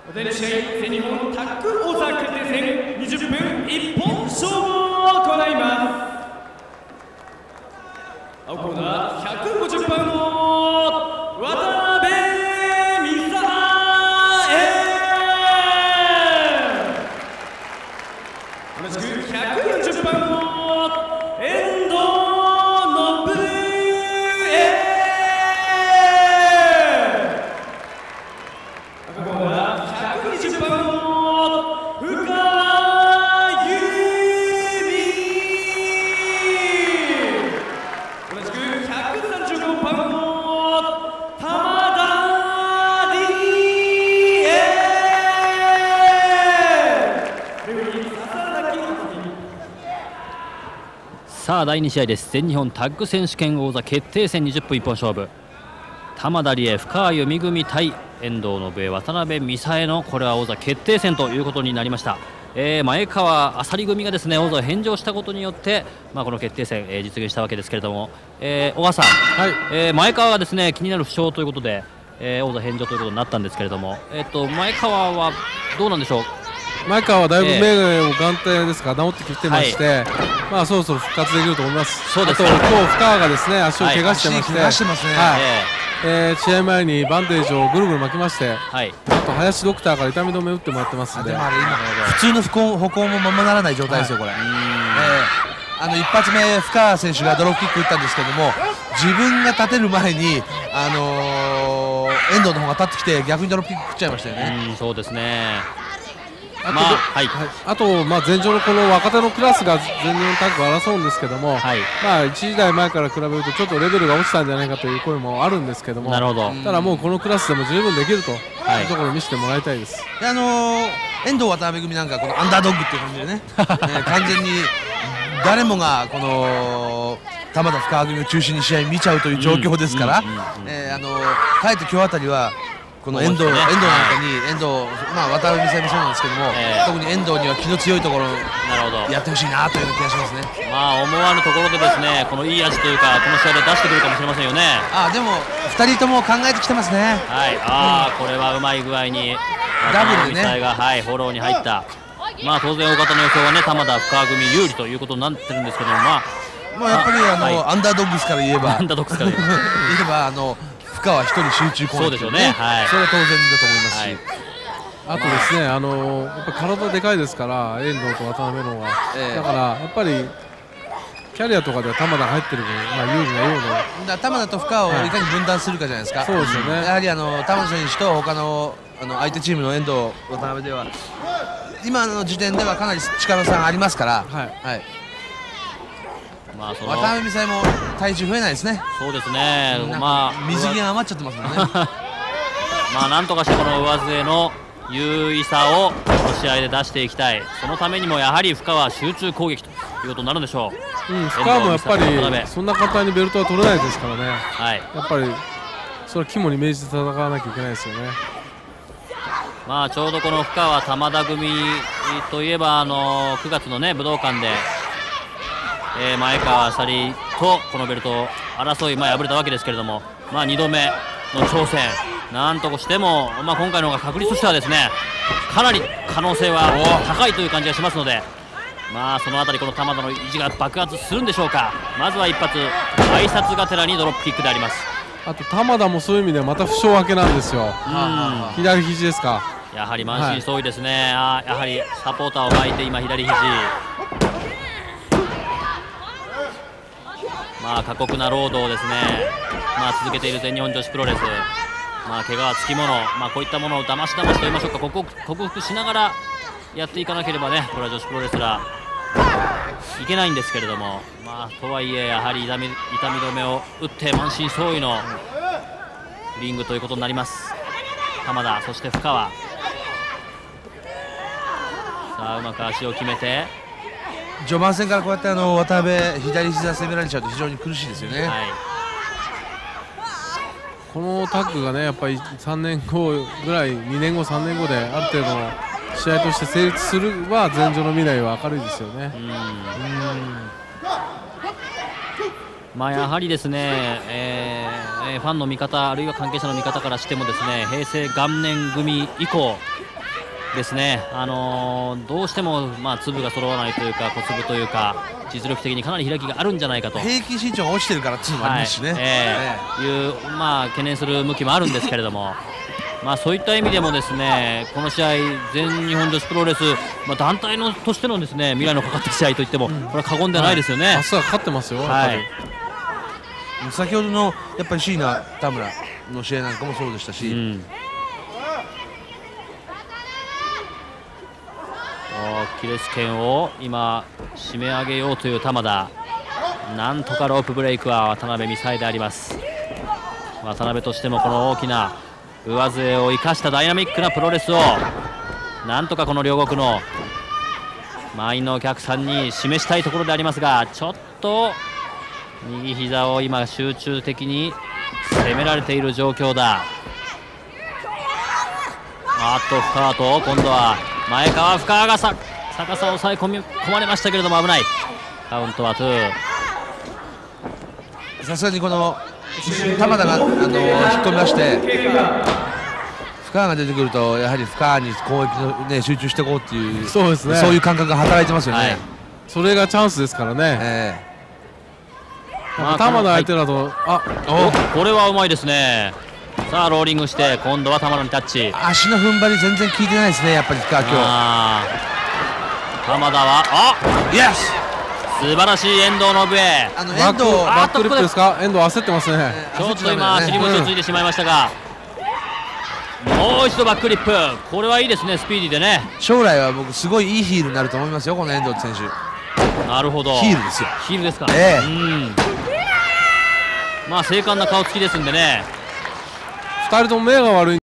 第2試合、全日本タッグ王座決定戦20分一本勝負を行います。青コーナー150番の渡辺美沙同じく140番の遠藤さあ第2試合です。全日本タッグ選手権王座決定戦20分一本勝負、玉田理恵深川由美組対遠藤信恵渡辺美沙恵のこれは王座決定戦ということになりました。前川あさり組がですね王座を返上したことによって、この決定戦、実現したわけですけれども、小川さん、はい、前川がですね気になる負傷ということで、王座返上ということになったんですけれども、前川はどうなんでしょう。 前川はだいぶ目を眼帯ですか治ってきてまして、そろそろ復活できると思います。 そうです、 あと今日深川がですね足を怪我してまして、試合前にバンデージをぐるぐる巻きまして、あと林ドクターから痛み止め打ってもらってますので、 でもあれ今普通の歩行もままならない状態ですよこれ。一発目深川選手がドロップキック打ったんですけども、自分が立てる前に遠藤の方が立ってきて逆にドロップキック食っちゃいましたよね。 そうですね。 あと前場のこの若手のクラスが全日本タッグを争うんですけども、1時代前から比べるとちょっとレベルが落ちたんじゃないかという声もあるんですけども、ただもうこのクラスでも十分できるというところを見せてもらいたいです。 遠藤渡辺組なんかこのアンダードッグっていう感じでね完全に誰もがこの玉田深川組を中心に試合見ちゃうという状況ですから、かえって今日あたりはこの遠藤なんかに渡辺美沙恵もそうなんですけども、特に遠藤には気の強いところをやってほしいなという気がしますね。 思わぬところでですねこのいい味というかこの試合で出してくるかもしれませんよね。 でも2人とも考えてきてますね。 これはうまい具合にダブルでね渡辺美沙恵がフォローに入った。当然大方の予想はね玉田深川組有利ということになってるんですけども、 やっぱりアンダードッグスから言えば深川一人集中攻撃、 そうでしょうね。 それは当然だと思いますし、 あとですねやっぱ体でかいですから遠藤と渡辺の方が、だからやっぱりキャリアとかでは玉田が入ってる分、有利なような玉田と深川をいかに分断するかじゃないですか。 そうですよね。 やはり玉田選手と他の相手チームの遠藤渡辺では今の時点ではかなり力差がありますから、渡辺美沙恵も体重増えないですね。 そうですね。 水着が余っちゃってますもんね。 なんとかしてこの上背の優位さをこの試合で出していきたい。そのためにもやはり深川集中攻撃ということになるんでしょう。 深川もやっぱりそんな簡単にベルトは取れないですからね。やっぱりそれは肝に銘じて戦わなきゃいけないですよね。 ちょうどこの深川玉田組といえば9月のね武道館で、前川あさりとこのベルトを争い、敗れたわけですけれども、2度目の挑戦なんとしても、今回の方が確率としてはですねかなり可能性は高いという感じがしますので、そのあたりこの玉田の意地が爆発するんでしょうか。まずは一発挨拶がてらにドロップキックであります。 あと玉田もそういう意味ではまた負傷明けなんですよ。左肘ですか。 やはり満身創痍ですね。やはりサポーターを巻いて今左肘、過酷な労働をですね続けている全日本女子プロレス、怪我はつきもの、こういったものをだましだましと言いましょうか、克服しながらやっていかなければねこれは女子プロレスラーいけないんですけれども、とはいえやはり痛み止めを打って満身創痍のリングということになります。玉田そして深川、うまく足を決めて序盤戦からこうやって渡辺左膝攻められちゃうと非常に苦しいですよね。 このタッグがねやっぱり3年後ぐらい2年後3年後である程度の試合として成立するは前場の未来は明るいですよね。 やはりですね、ファンの見方あるいは関係者の見方からしてもですね平成元年組以降ですね、どうしても、粒が揃わないというか小粒というか実力的にかなり開きがあるんじゃないかと平均身長が落ちてるからっていうのもありますしね、 いう懸念する向きもあるんですけれども、そういった意味でもですねこの試合全日本女子プロレス、団体のとしてのですね未来のかかった試合といってもこれは過言ではないですよね。 明日は勝ってますよ。 先ほどのやっぱり椎名田村の試合なんかもそうでしたし、 アキレス腱を今締め上げようという玉田、なんとかロープブレイクは渡辺美沙恵であります。渡辺としてもこの大きな上背を生かしたダイナミックなプロレスをなんとかこの両国の満員のお客さんに示したいところでありますが、ちょっと右膝を今集中的に攻められている状況だ。深川と今度は前川、深川が逆さを抑え込まれましたけれども危ない。カウントは2。 さすがにこの玉田が引っ込みまして深川が出てくるとやはり深川に攻撃の、集中していこうっていうそういう感覚が働いてますよね。 それがチャンスですからね。玉田相手だとこれはうまいですね。さあローリングして今度は玉田にタッチ。 足の踏ん張り全然効いてないですねやっぱり深川今日。 玉田はイエス素晴らしい遠藤信江。 バックリップですか。遠藤焦ってますね。 ちょっと今尻餅をついてしまいましたが、もう一度バックリップ。これはいいですね、スピーディーでね。 将来は僕すごいいいヒールになると思いますよこの遠藤選手。 なるほど、 ヒールですよ。 ヒールですか。精悍な顔つきですんでね。 2人とも目が悪い